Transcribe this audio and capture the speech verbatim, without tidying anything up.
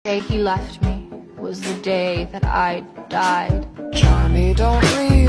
The day he left me was the day that I died. Johnny, don't leave.